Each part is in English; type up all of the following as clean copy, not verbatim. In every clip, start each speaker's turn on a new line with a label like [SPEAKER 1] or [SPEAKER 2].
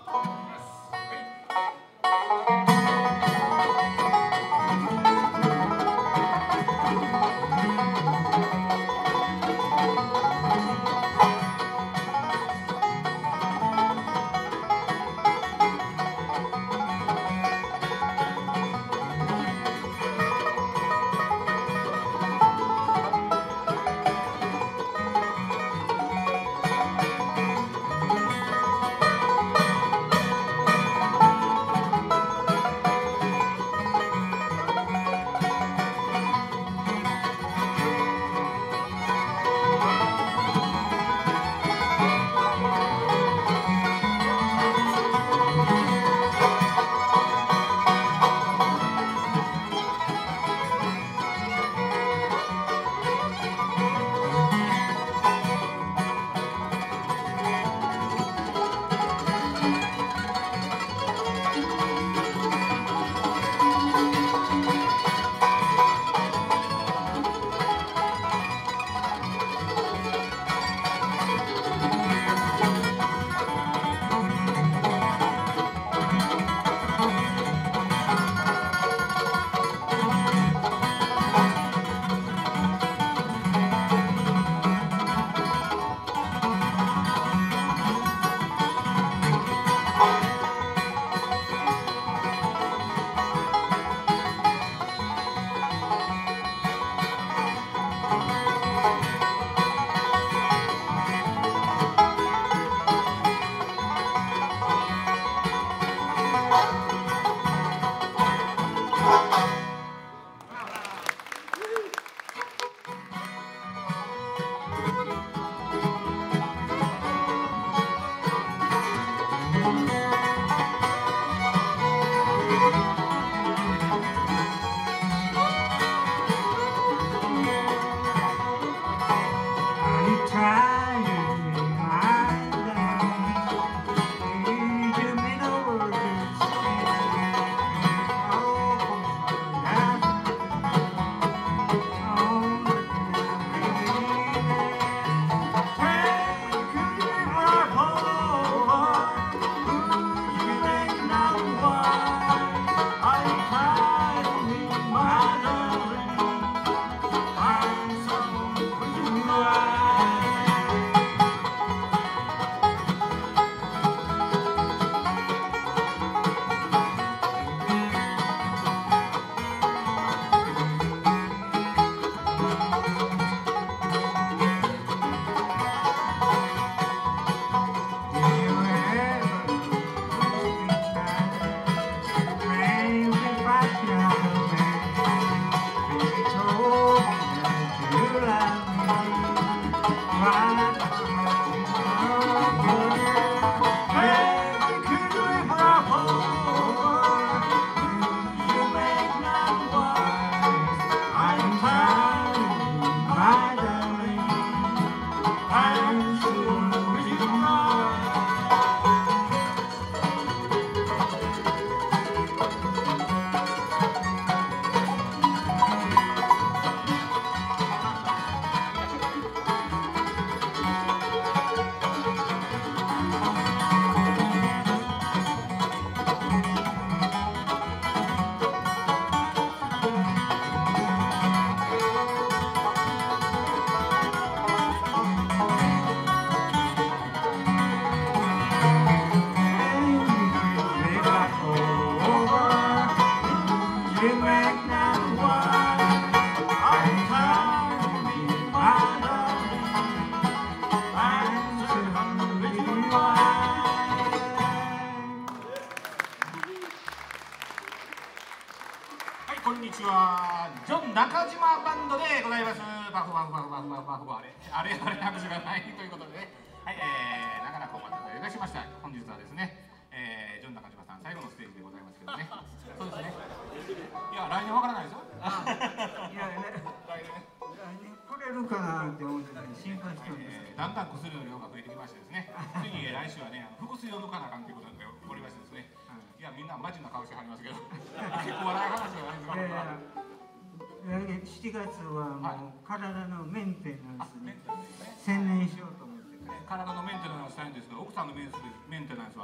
[SPEAKER 1] こんにちは、ジョン中島バンドでございます。バフバフバフバフバフバフバフあれ拍手がないということでね、はい、なかなかお待たせいたしました。本日はですね、ジョン中島さん最後のステージでございますけどね。そうですね。いや、来年わからないですよ。いやね、来年来れるかなって思って心配しております。だんだん薬の量が増えてきましてですね、次来週はね、副水を抜かなあかんということでおりましてですね。いや、みんなマジな顔してはりますけど、結構笑い話じゃないですか。来年7月はもう体のメンテナンスに専念しようと思って、体のメンテナンスしたいんですけど、奥さんのメンテナンスは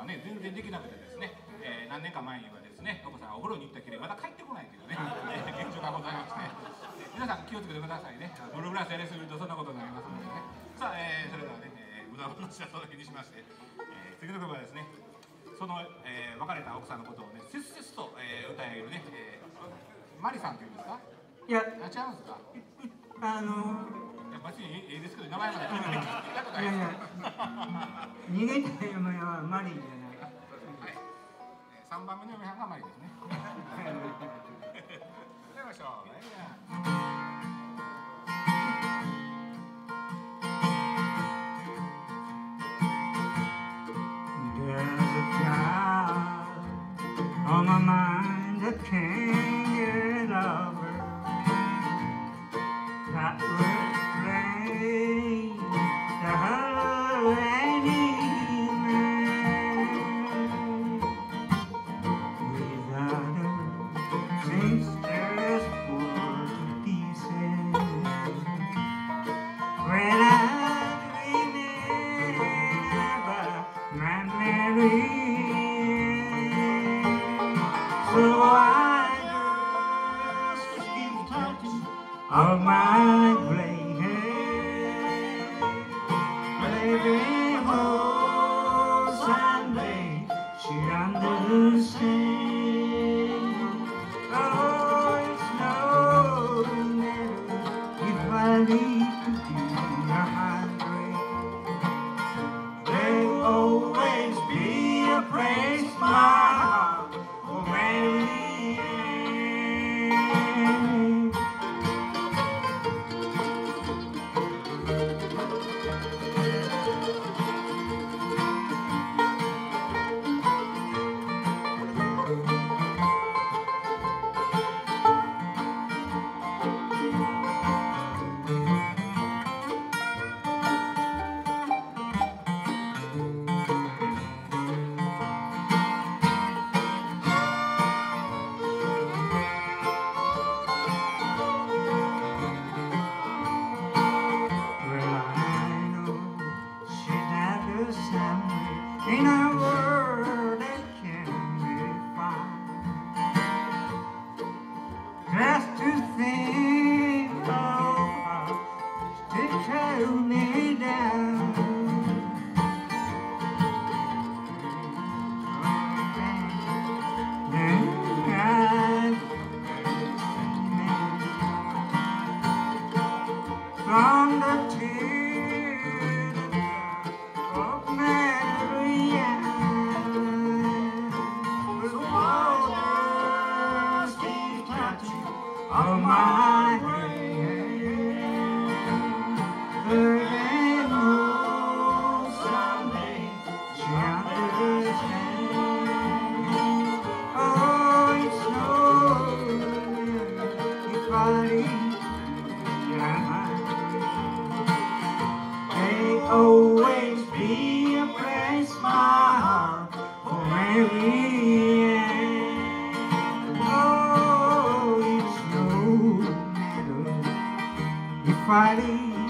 [SPEAKER 1] がね全然できなくてですね、何年か前にはですねノコさんがお風呂に行ったきりまだ帰ってこないというね現状がございまして、皆さん気をつけてくださいね。ブルーグラスやりすぎるとそんなことになりますのでね。さあ、それではね、うだうだしはその辺にしまして、次の曲はですねその、別れた奥さんのことをねせっせっと、歌えるね、マリさんというんですか。
[SPEAKER 2] いや、
[SPEAKER 1] 違うんですか。別にいいですけど名前まで聞いたことないです。
[SPEAKER 2] 逃げた嫁はマリーじゃない。
[SPEAKER 1] はい。3番目の嫁はんがマリーですね。やりましょう。
[SPEAKER 2] On my mind, I can't get over that refrain, the lady without her, things just fall to pieces. When I'm dreaming about my Mary. So I just keep touching of my gray hair, baby. Oh, someday she understands. Oh, it's no matter if I leave to do the heartbreak. There'll always be a place my heart. In a world that can be found, just to think of how they tear me down. From the tears of Maria, the waters keep touching of my hair. They know someday she understands. Oh, it's no if I leave. Always be a place, my heart, for Mary Ann. Oh, it's no matter if I leave.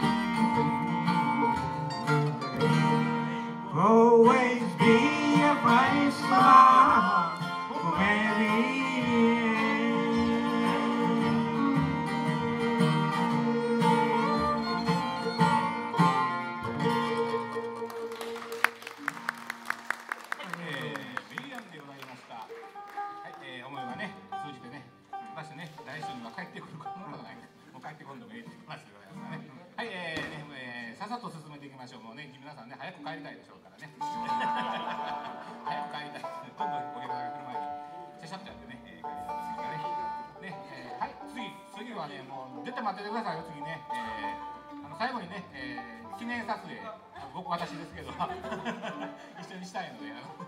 [SPEAKER 2] Always be a place, my heart, for Mary Ann.
[SPEAKER 1] さっさと進めていきましょう。もうね、皆さんね、早く帰りたいでしょうからね。早く帰りたい。今度お部屋が来る前に、シャシャッとやってね、帰りたいですからね。はい、次はね、もう出て待っててくださいよ、次ね。最後にね、記念撮影、私ですけど、一緒にしたいので、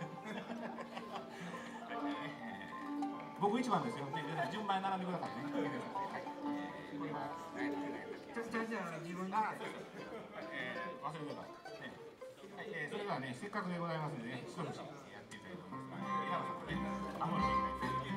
[SPEAKER 1] 僕一番ですよ。順番に並んでくださいね。はい。これは、
[SPEAKER 2] じゃあ自分で。
[SPEAKER 1] 忘れてた。はい、それではね、せっかくでございますのでね、一口やっていただきます。稲葉さんもね、アモルでいきたいと思います。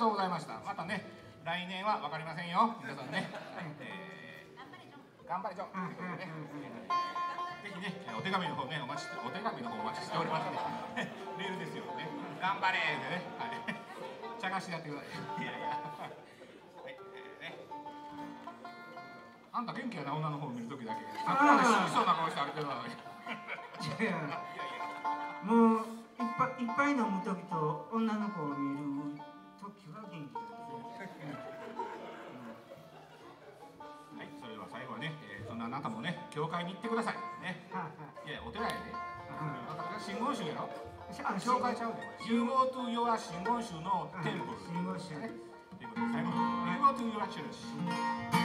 [SPEAKER 1] うございました。またね、来年はわかりませんよ、皆さんね。頑張れちょ。ということでね。ぜひね、お手紙の方ね、お待ちしておりますので、メールですよね。頑張れでね、はい。茶菓子やってください。いやいや。はい、ね。あんた元気やな、女の方を見るときだけ。さっきまで死にそうな顔して歩いてるのに。
[SPEAKER 2] いやいや、もういっぱい飲むときと女の子を見るときは元気だ。
[SPEAKER 1] はい、それでは最後はね、そんなあなたもね、教会に行ってください。ね。いや、お寺やで。真言宗やろ。紹介ちゃうで。You go to your 真言宗のテンプル。
[SPEAKER 2] 真言宗ね。
[SPEAKER 1] ということで最後に You go to your church。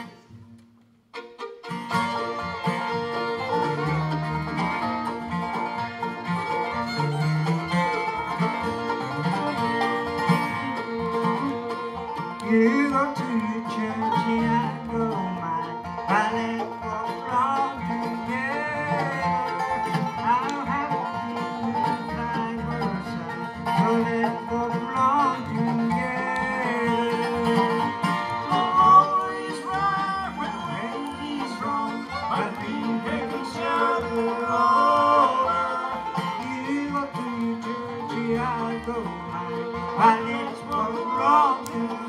[SPEAKER 2] You go to your church and I go mine. I let go wrong together. I'll have to live side by side. So let's go wrong together. Always right when he's wrong, but we help each other over. You go to your church and I go mine. I let's go wrong together.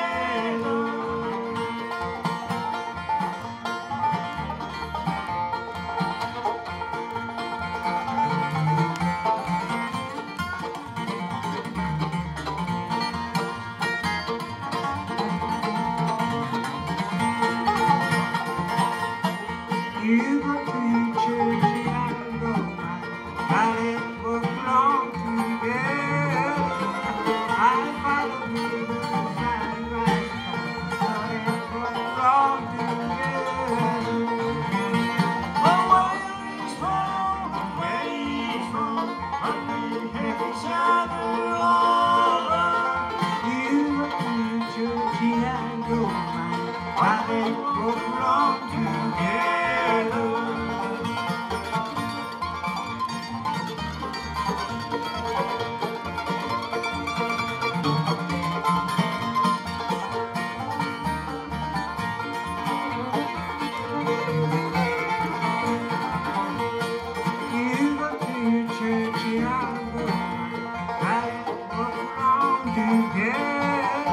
[SPEAKER 2] You go to your church and I go mine. I let's go wrong together. I follow you side by side. So let's go wrong together. Oh, where is wrong? Where is wrong? But we help each other over. You go to your church and I go mine. I let's go wrong together. You go to your church and I go mine. I let's go wrong together.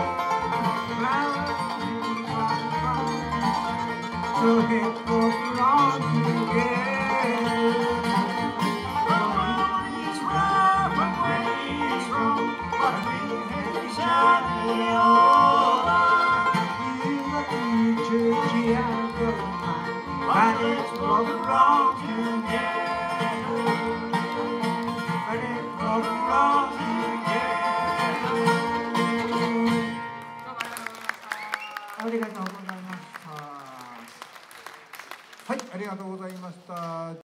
[SPEAKER 2] So let's go wrong together. Wrong is right, but way is wrong. But we help each other over. You go to your church and I go mine. But let's go wrong together. But let's go wrong together. ありがとうございました。
[SPEAKER 3] はい、ありがとうございました。